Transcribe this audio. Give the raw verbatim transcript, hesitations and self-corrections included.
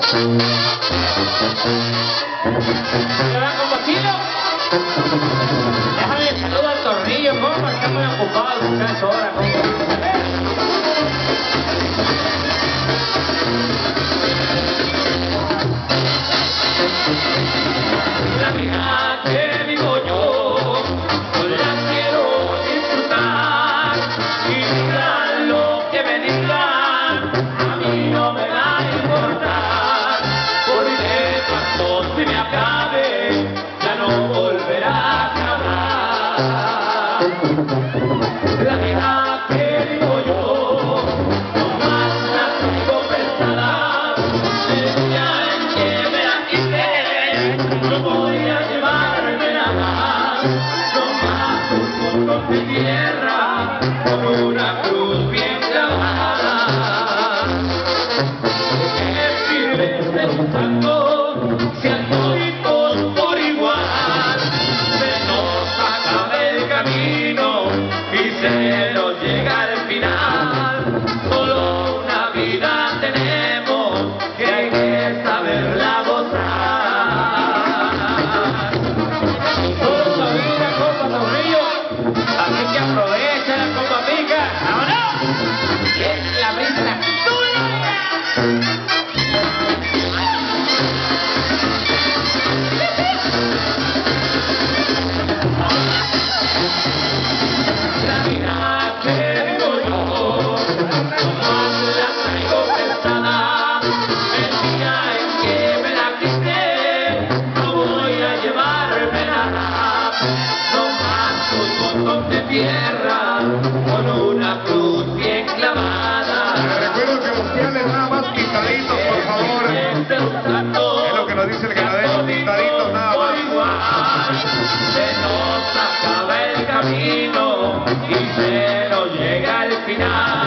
Hola, compachito. Déjame saludar al tornillo, compa, está muy ocupado el muchacho ahora, compa. La vida que vivo yo, no la quiero disfrutar, y digan lo que me digan, a mí no me va a importar, porque cuando se me acabe, ya no volverá a acabar. La vida que vivo yo, no más la tengo pesada, el día en que me la quité, no voy a llevarme nada, no más un montón de tierra, con una cruz bien clavada. ¿Qué sirve ser un santo, si a toditos por igual se nos acaba el camino y se nos llega al final? Solo una vida tenemos que hay que saberla gozar. Solo una vida, compa Tornillo, así que aprovecha la compa pica. ¡Vámonos! Y es la brisa tuya. La vida que vivo yo, no más la traigo pesada, el día en que me la quité, no voy a llevarme nada, no más un montón de tierra, con una cruz bien clavada. Les recuerdo que los piales nada más pintaditos, por favor. Es lo que nos dice el ganadero, pintaditos nada más. Se nos acaba el camino y se nos llega al final.